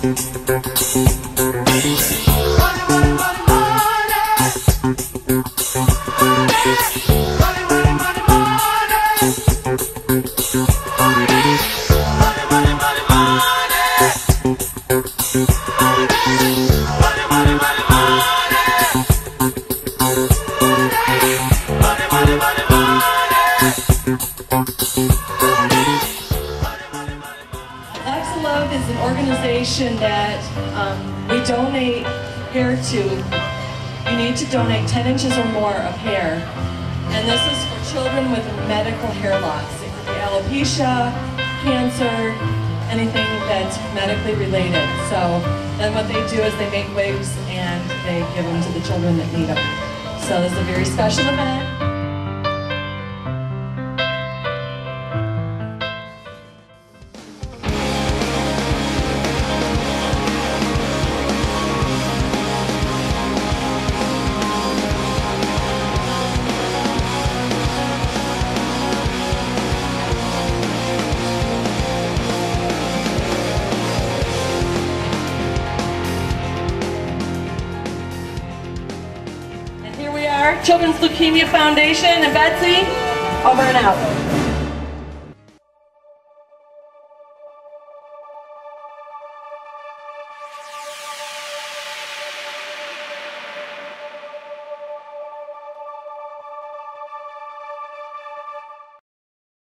Is an organization that we donate hair to. You need to donate 10 inches or more of hair. And this is for children with medical hair loss. It could be alopecia, cancer, anything that's medically related. So then what they do is they make wigs and they give them to the children that need them. So this is a very special event. Children's Leukemia Foundation, and Betsy, over and out.